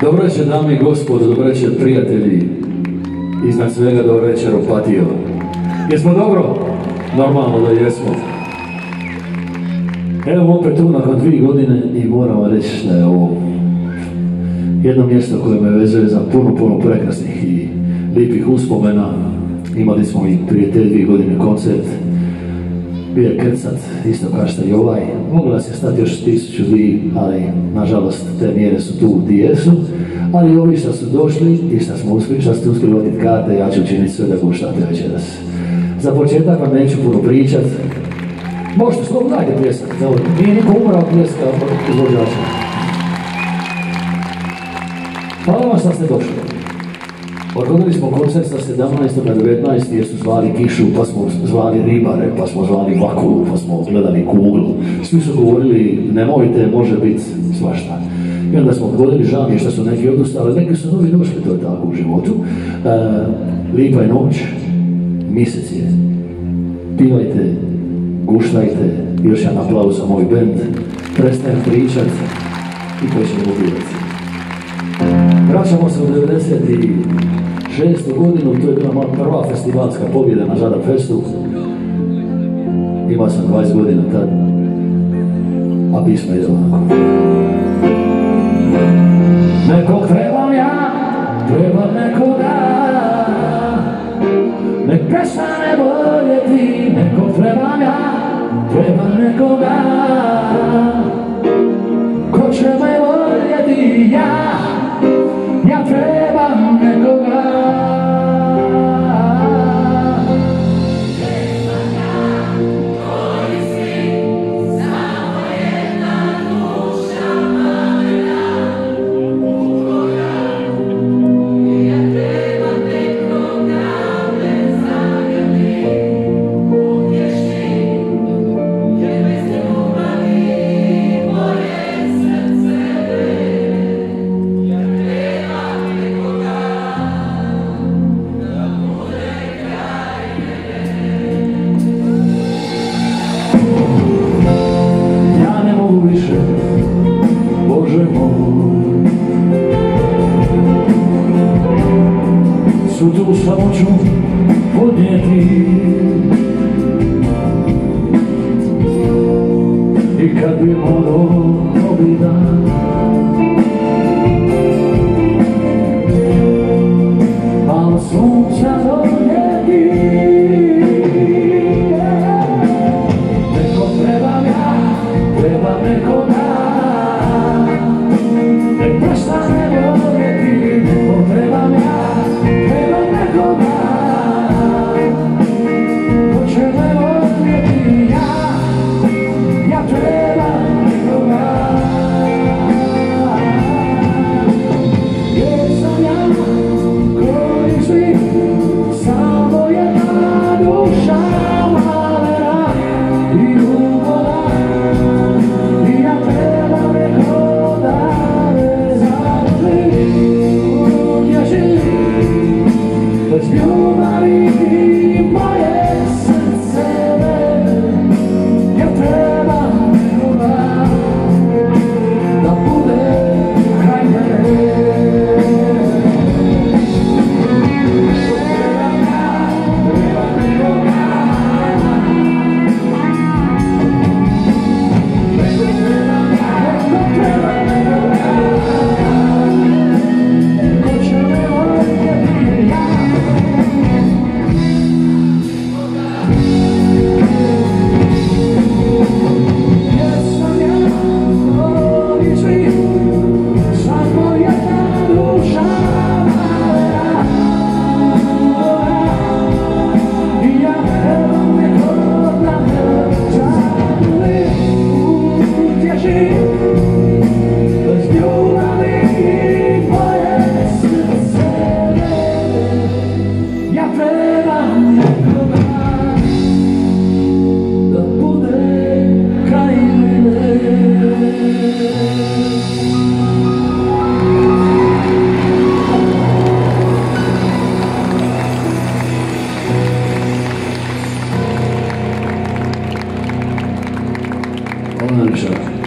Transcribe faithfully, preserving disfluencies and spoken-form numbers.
Dobro večer, dame i gospodo, dobro večer, prijatelji. Iznad svega, dobro večer, Opatio. Jesmo dobro? Normalno da jesmo. Evo opet tu nakon dvije godine i moram reći da je ovo jedno mjesto koje me vezuje za puno, puno prekrasnih i lijepih uspomena. Imali smo i prije te dvije godine koncert. Bio je krcat, isto kao što i ovaj. Mogla se stati još tisuću dvije, ali nažalost te mjere su tu gdje jesu. Ali ovi što su došli i što smo uspjeli, što ste uspjeli voditi karte, ja ću učiniti sve da guštate večeras. Za početak vam neću puno pričat. Možete slobodno, dajte pljesak. Nije niko umrao pljeska od izvođača. Hvala vam što ste došli. Odgodili smo koncert sa sedamnaestog na devetnaesti jer su zvali kišu, pa smo zvali ribare, pa smo zvali vakulu, pa smo gledali kuglu. Svi su govorili nemojte, može biti svašta. I onda smo odgodili, žao mi je što su neki odustali, neki su novi došli, to je tako u životu. E, lipa je noć, mjesec je. Pivajte, guštajte, još jedan aplauz za moj bend. Prestajem pričat i počnemo pivati. Vraćamo se u devedeset šestu godinu, to je bila moja prva festivalska pobjeda na Žadar Festu. Imao sam dvadeset godina tad, a pismo ide onako. Nekog trebam ja, trebam nekoga, nek prestane voljeti. Nekog trebam ja, trebam nekoga, ko će me voljeti. Ja, ja trebam nekoga. Su tu samo ću podnijeti i kad bi morao novi dan, malo sunca donijeti. Neko trebam ja, trebam nekoga, nek prestane voljeti. Neko trebam ja, Hvala najljepša.